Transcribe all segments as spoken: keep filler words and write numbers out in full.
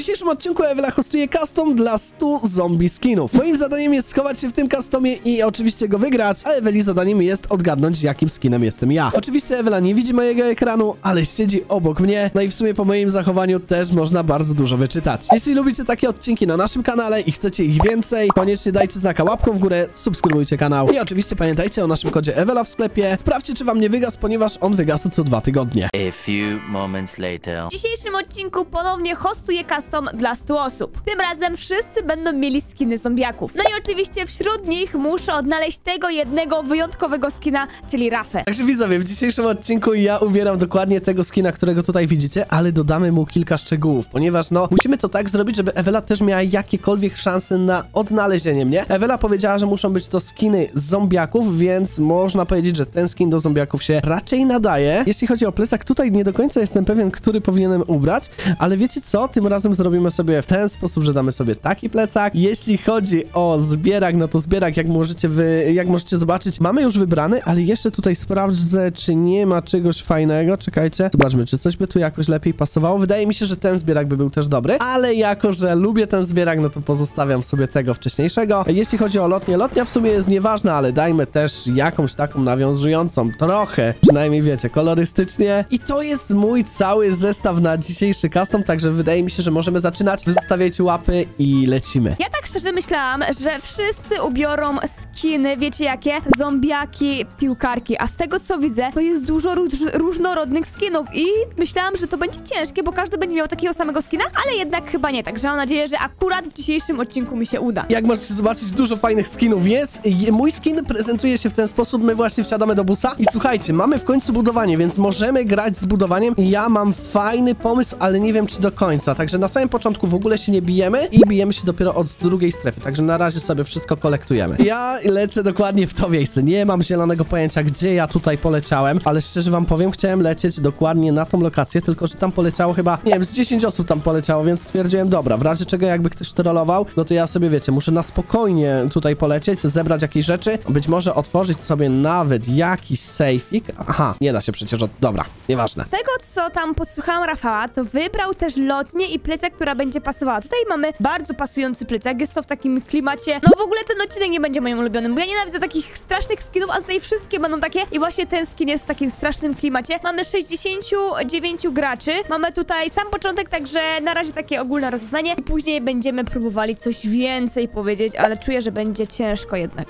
dzisiejszym odcinku Ewela hostuje custom dla stu zombie skinów. Moim zadaniem jest schować się w tym customie i oczywiście go wygrać, a Eweli zadaniem jest odgadnąć, jakim skinem jestem ja. Oczywiście Ewela nie widzi mojego ekranu, ale siedzi obok mnie, no i w sumie po moim zachowaniu też można bardzo dużo wyczytać. Jeśli lubicie takie odcinki na naszym kanale i chcecie ich więcej, koniecznie dajcie znaka łapką w górę, subskrybujcie kanał i oczywiście pamiętajcie o naszym kodzie Ewela w sklepie. Sprawdźcie, czy wam nie wygasł, ponieważ on wygasa co dwa tygodnie. A few moments later. W dzisiejszym odcinku ponownie hostuję custom dla stu osób. Tym razem wszyscy będą mieli skiny zombiaków. No i oczywiście wśród nich muszę odnaleźć tego jednego wyjątkowego skina, czyli Rafę. Także widzowie, w dzisiejszym odcinku ja ubieram dokładnie tego skina, którego tutaj widzicie, ale dodamy mu kilka szczegółów, ponieważ no, musimy to tak zrobić, żeby Ewela też miała jakiekolwiek szanse na odnalezienie mnie. Ewela powiedziała, że muszą być to skiny zombiaków, więc można powiedzieć, że ten skin do zombiaków się raczej nadaje. Jeśli chodzi o plecak, tutaj nie do końca jestem pewien, który powinienem ubrać, ale wiecie co? Tym razem zrobimy sobie w ten sposób, że damy sobie taki plecak. Jeśli chodzi o zbierak, no to zbierak, jak możecie wy, jak możecie zobaczyć, mamy już wybrany, ale jeszcze tutaj sprawdzę, czy nie ma czegoś fajnego. Czekajcie, zobaczmy, czy coś by tu jakoś lepiej pasowało. Wydaje mi się, że ten zbierak by był też dobry, ale jako, że lubię ten zbierak, no to pozostawiam sobie tego wcześniejszego. Jeśli chodzi o lotnię, lotnia w sumie jest nieważna, ale dajmy też jakąś taką nawiązującą trochę, przynajmniej wiecie, kolorystycznie. I to jest mój cały zestaw na dzisiejszy custom, także wydaje mi się, że możemy zaczynać. Wy zostawiajcie łapy i lecimy. Ja tak szczerze myślałam, że wszyscy ubiorą skiny, wiecie jakie? Zombiaki, piłkarki, a z tego co widzę, to jest dużo róż różnorodnych skinów i myślałam, że to będzie ciężkie, bo każdy będzie miał takiego samego skina, ale jednak chyba nie, także mam nadzieję, że akurat w dzisiejszym odcinku mi się uda. Jak możecie zobaczyć, dużo fajnych skinów jest. Mój skin prezentuje się w ten sposób, my właśnie wsiadamy do busa i słuchajcie, mamy w końcu budowanie, więc możemy grać z budowaniem. Ja mam fajny pomysł, ale nie wiem, czy do końca, także na samym początku w ogóle się nie bijemy i bijemy się dopiero od drugiej strefy, także na razie sobie wszystko kolektujemy. Ja lecę dokładnie w to miejsce, nie mam zielonego pojęcia, gdzie ja tutaj poleciałem, ale szczerze wam powiem, chciałem lecieć dokładnie na tą lokację, tylko że tam poleciało chyba, nie wiem, z dziesięć osób tam poleciało, więc stwierdziłem, dobra, w razie czego jakby ktoś trollował, no to ja sobie, wiecie, muszę na spokojnie tutaj polecieć, zebrać jakieś rzeczy, być może otworzyć sobie nawet jakiś sejfik. Aha, nie da się przecież od... Dobra, nieważne. Z tego, co tam podsłuchałam Rafała, to wybrał też lotnię i plecak, która będzie pasowała. Tutaj mamy bardzo pasujący plecak, jest to w takim klimacie... No w ogóle ten odcinek nie będzie moim ulubionym, bo ja nienawidzę takich strasznych skinów, a tutaj wszystkie będą takie i właśnie ten skin jest w takim strasznym klimacie. Mamy sześćdziesięciu dziewięciu graczy, mamy tutaj sam początek, także na razie takie ogólne rozeznanie i później będziemy próbowali coś więcej powiedzieć, ale czuję, że będzie ciężko jednak.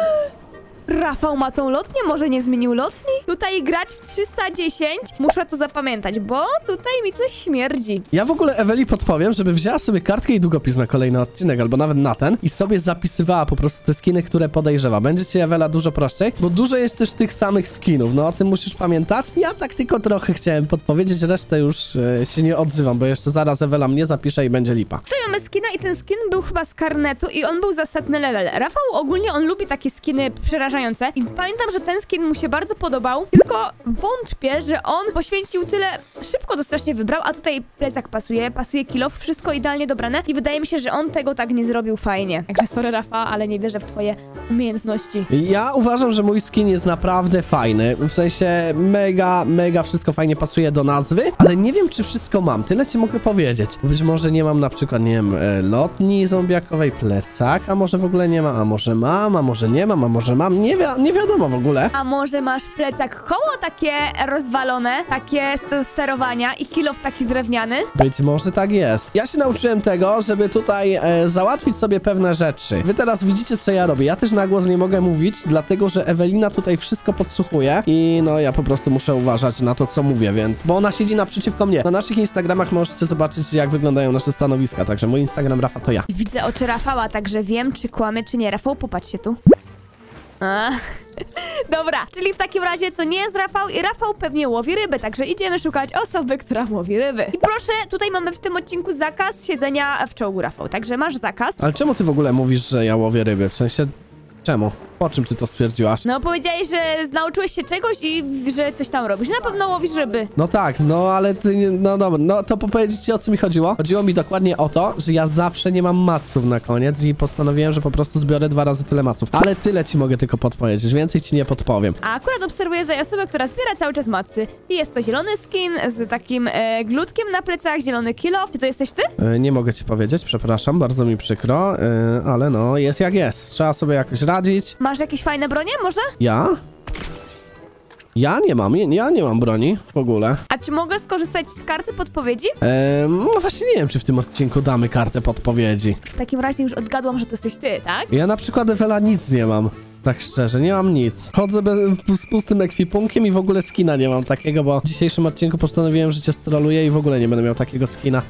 Rafał ma tą lotnię? Może nie zmienił lotni? Tutaj gracz trzysta dziesięć. Muszę to zapamiętać, bo tutaj mi coś śmierdzi. Ja w ogóle Eweli podpowiem, żeby wzięła sobie kartkę i długopis na kolejny odcinek, albo nawet na ten i sobie zapisywała po prostu te skiny, które podejrzewa. Będzie ci, Ewela, dużo prościej, bo dużo jest też tych samych skinów, no o tym musisz pamiętać. Ja tak tylko trochę chciałem podpowiedzieć, resztę już e, się nie odzywam, bo jeszcze zaraz Ewela mnie zapisze i będzie lipa. Tutaj mamy skina i ten skin był chyba z karnetu i on był za setny level. Rafał ogólnie, on lubi takie skiny przerażające. I pamiętam, że ten skin mu się bardzo podobał, tylko wątpię, że on poświęcił tyle, szybko to strasznie wybrał, a tutaj plecak pasuje, pasuje kilof, wszystko idealnie dobrane i wydaje mi się, że on tego tak nie zrobił fajnie. Także sorry Rafa, ale nie wierzę w twoje umiejętności. Ja uważam, że mój skin jest naprawdę fajny, w sensie mega, mega wszystko fajnie pasuje do nazwy, ale nie wiem, czy wszystko mam, tyle ci mogę powiedzieć. Być może nie mam na przykład, nie wiem, lotni zombiakowej, plecaka może w ogóle nie ma, a może mam, a może nie mam, a może mam, nie wi nie wiadomo w ogóle. A może masz plecak koło takie rozwalone, takie st sterowania i kilof taki drewniany? Być może tak jest. Ja się nauczyłem tego, żeby tutaj e, załatwić sobie pewne rzeczy. Wy teraz widzicie, co ja robię. Ja też na głos nie mogę mówić, dlatego, że Ewelina tutaj wszystko podsłuchuje i no ja po prostu muszę uważać na to, co mówię, więc... Bo ona siedzi naprzeciwko mnie. Na naszych Instagramach możecie zobaczyć, jak wyglądają nasze stanowiska, także mój Instagram Rafa to ja. Widzę oczy Rafała, także wiem, czy kłamie, czy nie. Rafał, popatrz się tu. A. Dobra, czyli w takim razie to nie jest Rafał i Rafał pewnie łowi ryby, także idziemy szukać osoby, która łowi ryby. I proszę, tutaj mamy w tym odcinku zakaz siedzenia w czołgu, Rafał, także masz zakaz. Ale czemu ty w ogóle mówisz, że ja łowię ryby? W sensie... Czemu? Po czym ty to stwierdziłaś? No powiedziałeś, że nauczyłeś się czegoś i że coś tam robisz. Na pewno łowisz ryby. No tak, no ale ty nie... No dobra, no to powiedzieć ci, o co mi chodziło? Chodziło mi dokładnie o to, że ja zawsze nie mam maców na koniec i postanowiłem, że po prostu zbiorę dwa razy tyle maców. Ale tyle ci mogę tylko podpowiedzieć, więcej ci nie podpowiem. A akurat obserwuję tutaj osobę, która zbiera cały czas macy. I jest to zielony skin z takim e, glutkiem na plecach, zielony kill-off. Czy to jesteś ty? E, nie mogę ci powiedzieć, przepraszam, bardzo mi przykro, e, ale no, jest jak jest. Trzeba sobie jakoś radzić. Masz jakieś fajne bronie może? Ja? Ja nie mam, ja nie mam broni w ogóle. A czy mogę skorzystać z karty podpowiedzi? Ehm, no właśnie nie wiem, czy w tym odcinku damy kartę podpowiedzi. W takim razie już odgadłam, że to jesteś ty, tak? Ja na przykład Ewela nic nie mam. Tak szczerze, nie mam nic. Chodzę bez, z pustym ekwipunkiem i w ogóle skina nie mam takiego, bo w dzisiejszym odcinku postanowiłem, że cię stroluję i w ogóle nie będę miał takiego skina.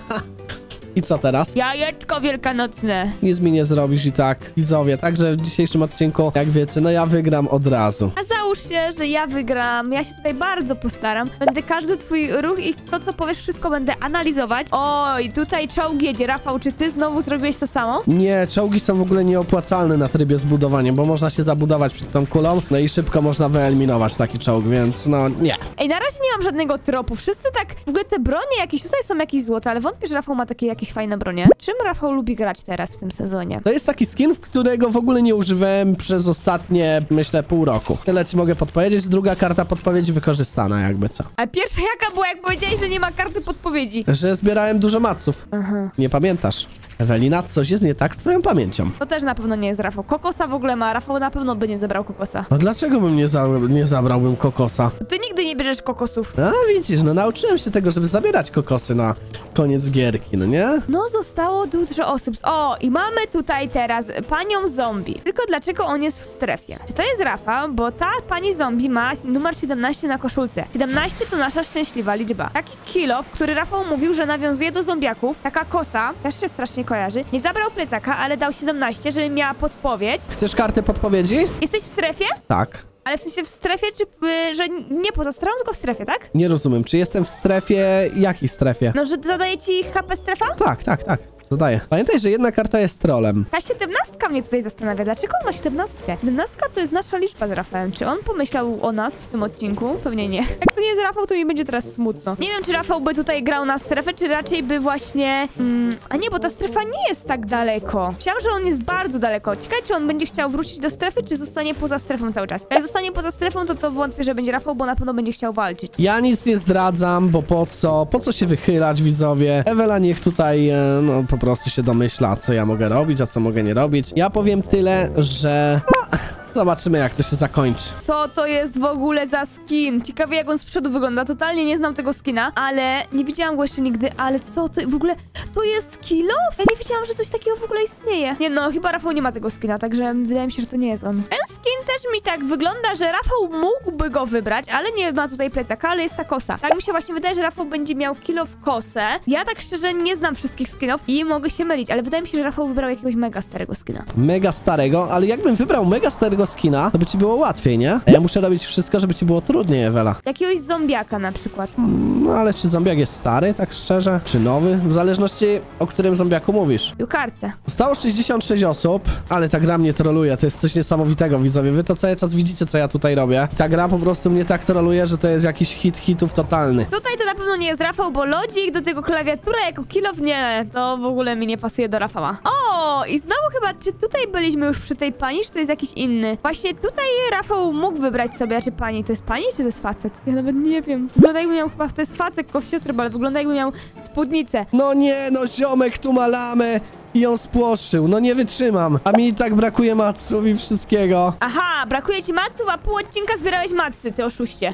I co teraz? Jajeczko wielkanocne. Nic mi nie zrobisz i tak, widzowie. Także w dzisiejszym odcinku, jak wiecie, no ja wygram od razu. A załóż się, że ja wygram. Ja się tutaj bardzo postaram. Będę każdy twój ruch i to, co powiesz, wszystko będę analizować. Oj, tutaj czołg jedzie. Rafał, czy ty znowu zrobiłeś to samo? Nie, czołgi są w ogóle nieopłacalne na trybie z budowaniem, bo można się zabudować przed tą kulą, no i szybko można wyeliminować taki czołg, więc no nie. Ej, na razie nie mam żadnego tropu. Wszyscy tak, w ogóle te bronie jakieś, tutaj są jakieś złote, ale wątpię, że Rafał ma takie jakieś fajne bronie. Czym Rafał lubi grać teraz w tym sezonie? To jest taki skin, w którego w ogóle nie używałem przez ostatnie, myślę, pół roku. Tyle ci mogę podpowiedzieć, druga karta podpowiedzi wykorzystana, jakby co. A pierwsza jaka była, jak powiedziałeś, że nie ma karty podpowiedzi? Że zbierałem dużo maców. Aha. Nie pamiętasz. Ewelina, coś jest nie tak z twoją pamięcią. To też na pewno nie jest Rafał. Kokosa w ogóle ma. Rafał na pewno by nie zebrał kokosa. A dlaczego bym nie, za nie zabrałbym kokosa? Ty nigdy nie bierzesz kokosów. A widzisz, no nauczyłem się tego, żeby zabierać kokosy na koniec gierki, no nie? No zostało dużo osób. O, i mamy tutaj teraz panią zombie. Tylko dlaczego on jest w strefie? Czy to jest Rafał? Bo ta pani zombie ma numer siedemnaście na koszulce. siedemnaście to nasza szczęśliwa liczba. Taki kill-off, który Rafał mówił, że nawiązuje do zombiaków. Taka kosa, też się strasznie kojarzy. Nie zabrał plecaka, ale dał siedemnaście, żeby miała podpowiedź. Chcesz kartę podpowiedzi? Jesteś w strefie? Tak. Ale w sensie w strefie, czy y, że nie poza strefą, tylko w strefie, tak? Nie rozumiem, czy jestem w strefie... Jakiej strefie? No, że zadaje ci H P strefa? Tak, tak, tak. Dodaję. Pamiętaj, że jedna karta jest trolem. Ta siedemnastka mnie tutaj zastanawia. Dlaczego on ma siedemnastkę? siedemnastka to jest nasza liczba z Rafałem. Czy on pomyślał o nas w tym odcinku? Pewnie nie. Jak to nie jest Rafał, to mi będzie teraz smutno. Nie wiem, czy Rafał by tutaj grał na strefę, czy raczej by właśnie... Mm, a nie, bo ta strefa nie jest tak daleko. Myślałam, że on jest bardzo daleko. Ciekawe, czy on będzie chciał wrócić do strefy, czy zostanie poza strefą cały czas. Jak zostanie poza strefą, to to wątpię, że będzie Rafał, bo na pewno będzie chciał walczyć. Ja nic nie zdradzam, bo po co? Po co się wychylać, widzowie? Ewela niech tutaj, e, no, po prostu się domyśla, co ja mogę robić, a co mogę nie robić. Ja powiem tyle, że... No, zobaczymy, jak to się zakończy. Co to jest w ogóle za skin? Ciekawie, jak on z przodu wygląda. Totalnie nie znam tego skina, ale nie widziałam go jeszcze nigdy. Ale co to w ogóle? To jest kill-off? Ja nie wiedziałam, że coś takiego w ogóle istnieje. Nie no, chyba Rafał nie ma tego skina, także wydaje mi się, że to nie jest on. Ten skin też mi tak wygląda, że Rafał mógłby go wybrać, ale nie ma tutaj plecaka, ale jest ta kosa. Tak mi się właśnie wydaje, że Rafał będzie miał kill-off kosę. Ja tak szczerze nie znam wszystkich skinów i mogę się mylić, ale wydaje mi się, że Rafał wybrał jakiegoś mega starego skina. Mega starego, ale jakbym wybrał mega starego skina, to by ci było łatwiej, nie? A ja muszę robić wszystko, żeby ci było trudniej, Ewela. Jakiegoś zombiaka na przykład. No ale czy zombiak jest stary, tak szczerze? Czy nowy? W zależności, o którym zombiaku mówisz. I kartce. Zostało sześćdziesiąt sześć osób, ale ta gra mnie troluje, to jest coś niesamowitego, widzowie. Wy to cały czas widzicie, co ja tutaj robię. Ta gra po prostu mnie tak troluje, że to jest jakiś hit hitów totalny. Tutaj to na pewno nie jest Rafał, bo lodzik, do tego klawiatura jako kill-off, nie, to w ogóle mi nie pasuje do Rafała. O, i znowu chyba, czy tutaj byliśmy już przy tej pani, czy to jest jakiś inny? Właśnie tutaj Rafał mógł wybrać sobie, a czy pani, to jest pani, czy to jest facet? Ja nawet nie wiem. Wygląda jakby miał chyba, to jest facet, kościotryb, ale wygląda jakby miał spódnicę. No nie, no ziomek tu ma lamę i ją spłoszył, no nie wytrzymam. A mi i tak brakuje maców i wszystkiego. Aha, brakuje ci maców, a pół odcinka zbierałeś macy, ty oszuście.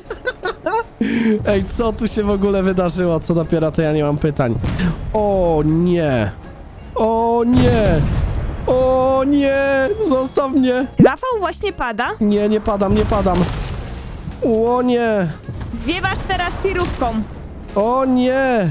Ej, co tu się w ogóle wydarzyło? Co dopiero to ja nie mam pytań. O nie. O nie. O nie. Zostaw mnie. Rafał właśnie pada. Nie, nie padam, nie padam. O nie. Zwiewasz teraz tirówką. O nie.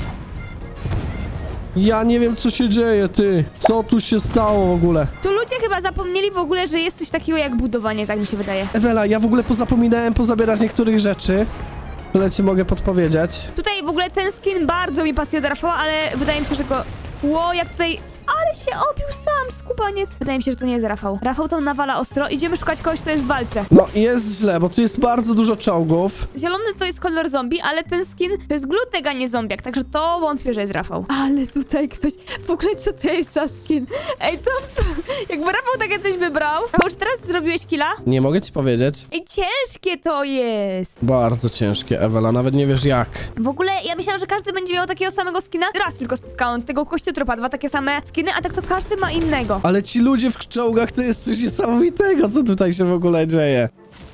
Ja nie wiem, co się dzieje, ty. Co tu się stało w ogóle? Tu ludzie chyba zapomnieli w ogóle, że jest coś takiego jak budowanie, tak mi się wydaje. Ewela, ja w ogóle pozapominałem pozabierać niektórych rzeczy. Ale ci mogę podpowiedzieć. Tutaj w ogóle ten skin bardzo mi pasuje do Rafała, ale wydaje mi się, że go... Ło, jak tutaj... Ale ale się obił sam, skubaniec. Wydaje mi się, że to nie jest Rafał. Rafał tam nawala ostro. Idziemy szukać kogoś, kto jest w walce. No, jest źle, bo tu jest bardzo dużo czołgów. Zielony to jest kolor zombie, ale ten skin to jest glutek, a nie zombiak, także to wątpię, że jest Rafał. Ale tutaj ktoś... W ogóle co to jest za skin? Ej, to... Jakby Rafał takie coś wybrał. Rafał, czy teraz zrobiłeś killa? Nie mogę ci powiedzieć. Ej, ciężkie to jest. Bardzo ciężkie, Ewela, nawet nie wiesz jak. W ogóle ja myślałam, że każdy będzie miał takiego samego skina. Raz tylko spotkałam tego kościotrupa, dwa takie same skiny, a tak to każdy ma innego. Ale ci ludzie w czołgach to jest coś niesamowitego, co tutaj się w ogóle dzieje.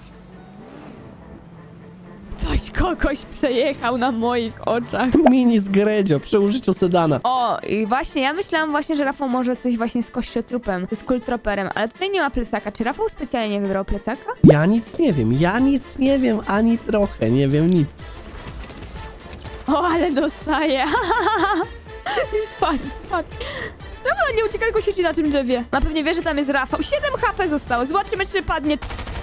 Ktoś kogoś przejechał na moich oczach. Mini z Gredzio przy użyciu sedana. O, i właśnie, ja myślałam właśnie, że Rafał może coś właśnie z kościotrupem, z kultroperem, ale tutaj nie ma plecaka. Czy Rafał specjalnie wybrał plecaka? Ja nic nie wiem, ja nic nie wiem, ani trochę, nie wiem nic. O, ale dostaje. I spadł, spadł. Czemu on nie ucieka, tylko siedzi na tym drzewie? Na pewnie wie, że tam jest Rafał. siedem H P zostało. Zobaczymy, czy padnie.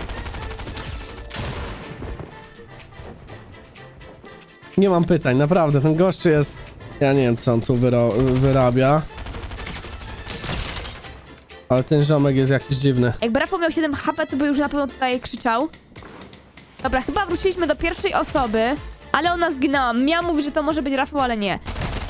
Nie mam pytań, naprawdę, ten gościu jest... Ja nie wiem, co on tu wyro wyrabia. Ale ten ziomek jest jakiś dziwny. Jakby Rafał miał siedem H P, to by już na pewno tutaj krzyczał. Dobra, chyba wróciliśmy do pierwszej osoby, ale ona zginęła. Miałam mówić, że to może być Rafał, ale nie.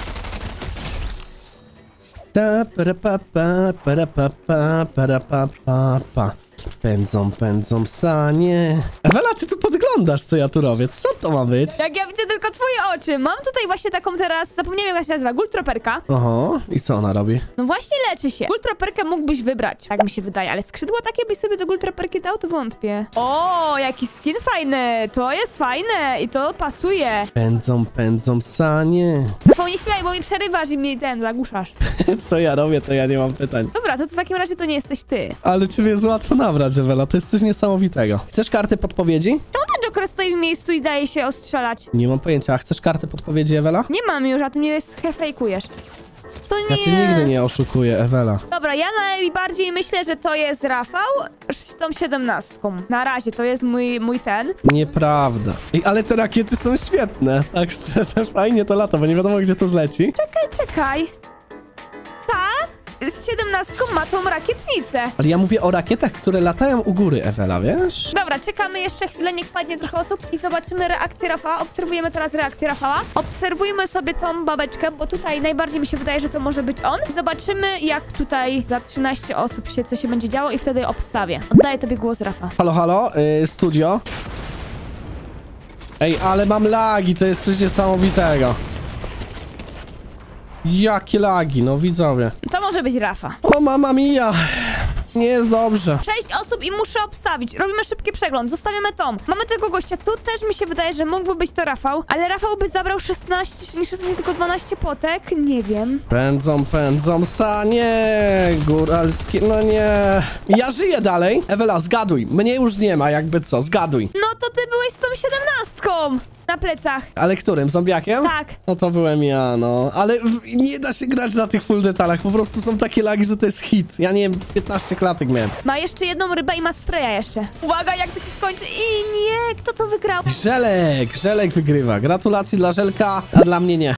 Ta, para, pa, pa, para, pa, pa, para, pa, pa, pa. Pędzą, pędzą sanie. Ewela, ty tu podglądasz, co ja tu robię. Co to ma być? Jak ja widzę tylko twoje oczy. Mam tutaj właśnie taką teraz, zapomniałem jak się nazywa, gultroperka. Oho, i co ona robi? No właśnie leczy się. Gultroperkę mógłbyś wybrać, tak mi się wydaje, ale skrzydła takie byś sobie do gultroperki dał, to wątpię. O, jaki skin fajny. To jest fajne i to pasuje. Pędzą, pędzą sanie. Rafał, nie śmiaj, bo mi przerywasz i mi ten zagłuszasz. Co ja robię, to ja nie mam pytań. Dobra, to, to w takim razie to nie jesteś ty. Ale ciebie jest łatwo nabrać, Ewela, to jest coś niesamowitego. Chcesz karty podpowiedzi? Czemu ten Joker stoi w miejscu i daje się ostrzelać? Nie mam pojęcia, a chcesz karty podpowiedzi, Ewela? Nie mam już, a ty mnie fejkujesz. To nie. Ja cię nigdy nie oszukuję, Ewela. Dobra, ja najbardziej myślę, że to jest Rafał z tą siedemnastką. Na razie, to jest mój, mój ten. Nieprawda. Ej, ale te rakiety są świetne. Tak szczerze, fajnie to lata, bo nie wiadomo, gdzie to zleci. Czekaj, czekaj. Ta z siedemnastką ma tą rakietnicę. Ale ja mówię o rakietach, które latają u góry, Ewela, wiesz? Dobra, czekamy jeszcze chwilę, niech padnie trochę osób i zobaczymy reakcję Rafała. Obserwujemy teraz reakcję Rafała. Obserwujmy sobie tą babeczkę, bo tutaj najbardziej mi się wydaje, że to może być on. Zobaczymy, jak tutaj za trzynaście osób się, co się będzie działo i wtedy obstawię. Oddaję tobie głos, Rafa. Halo, halo, yy, studio. Ej, ale mam lagi, to jest coś niesamowitego. Jakie lagi, no widzowie. To może być Rafa. O, mama mia. Nie jest dobrze. Sześć osób i muszę obstawić. Robimy szybki przegląd. Zostawiamy Tom. Mamy tego gościa. Tu też mi się wydaje, że mógłby być to Rafał. Ale Rafał by zabrał szesnaście, nie szesnaście, tylko dwanaście potek. Nie wiem. Pędzą, pędzą sanie. Góralskie, no nie. Ja żyję dalej. Ewela, zgaduj. Mnie już nie ma, jakby co, zgaduj. No to ty byłeś z tą siedemnastką na plecach. Ale którym? Zombiakiem? Tak. No to byłem ja, no. Ale w- nie da się grać na tych full detalach. Po prostu są takie lagi, że to jest hit. Ja nie wiem, piętnaście klatek miałem. Ma jeszcze jedną rybę i ma spraya jeszcze. Uwaga, jak to się skończy. I nie, kto to wygrał? Żelek, Żelek wygrywa. Gratulacje dla Żelka, a dla mnie nie.